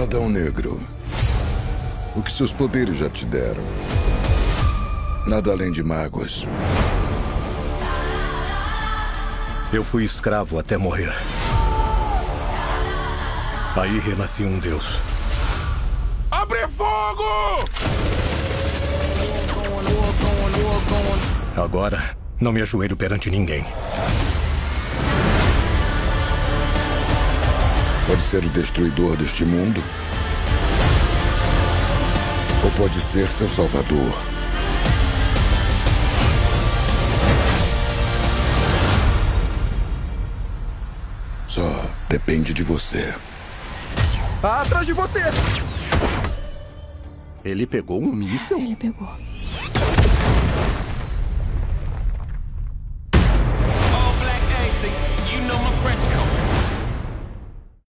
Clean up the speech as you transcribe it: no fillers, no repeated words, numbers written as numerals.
Adão Negro, o que seus poderes já te deram? Nada além de mágoas. Eu fui escravo até morrer. Aí renasci um deus. Abre fogo! Agora, não me ajoelho perante ninguém. Pode ser o destruidor deste mundo, ou pode ser seu salvador. Só depende de você. Atrás de você! Ele pegou um míssil? Ele pegou. All black anything, you know my fresh coat.